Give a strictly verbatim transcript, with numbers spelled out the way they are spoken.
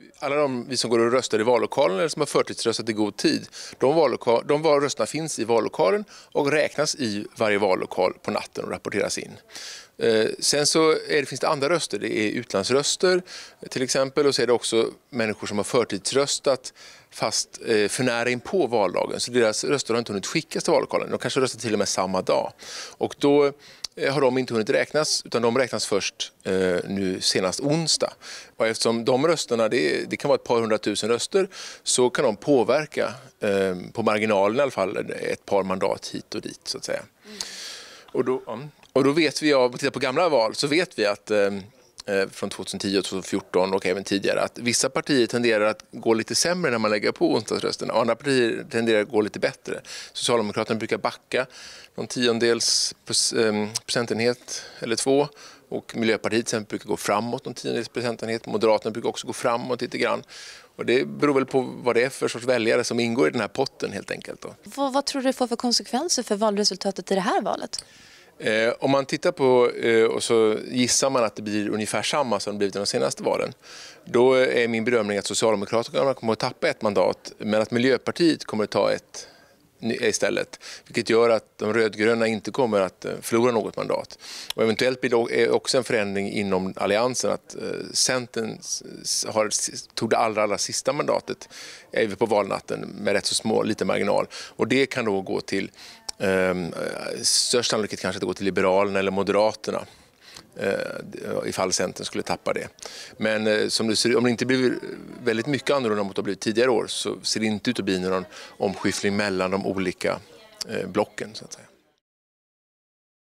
alla de vi som går och röstar i vallokalen eller som har förtidsröstat i god tid, de, vallokal, de rösterna finns i vallokalen och räknas i varje vallokal på natten och rapporteras in. Eh, sen så är det, finns det andra röster, det är utlandsröster till exempel, och så är det också människor som har förtidsröstat fast eh, för nära in på valdagen, så deras röster har inte hunnit skickas till vallokalen, de kanske röstar till och med samma dag. Och då har de inte hunnit räknas, utan de räknas först eh, nu senast onsdag. Och eftersom de rösterna, det, det kan vara ett par hundratusen röster, så kan de påverka eh, på marginalen i alla fall ett par mandat hit och dit så att säga. Mm. Och, då, ja, och då vet vi, om vi tittar på gamla val, så vet vi att eh, från tjugohundratio och tjugohundrafjorton och även tidigare att vissa partier tenderar att gå lite sämre när man lägger på onsdagsrösterna. Andra partier tenderar att gå lite bättre. Socialdemokraterna brukar backa någon tiondels procentenhet eller två, och Miljöpartiet sen brukar gå framåt någon tiondels procentenhet. Moderaterna brukar också gå framåt lite grann. Och det beror väl på vad det är för sorts väljare som ingår i den här potten helt enkelt. Då. Vad, vad tror du det får för konsekvenser för valresultatet i det här valet? Eh, om man tittar på eh, och så gissar man att det blir ungefär samma som det blivit i de senaste valen, då är min bedömning att Socialdemokraterna kommer att tappa ett mandat, men att Miljöpartiet kommer att ta ett istället, vilket gör att de rödgröna inte kommer att förlora något mandat. Och eventuellt blir det också en förändring inom alliansen att Centern har, tog det allra, allra sista mandatet även på valnatten med rätt så små, lite marginal, och det kan då gå till Um, störst sannolikhet kanske att det går till Liberalerna eller Moderaterna uh, ifall Centern skulle tappa det. Men uh, som det ser, om det inte blir väldigt mycket annorlunda mot att bli tidigare år, så ser det inte ut att bli någon omskiftning mellan de olika uh, blocken så att säga.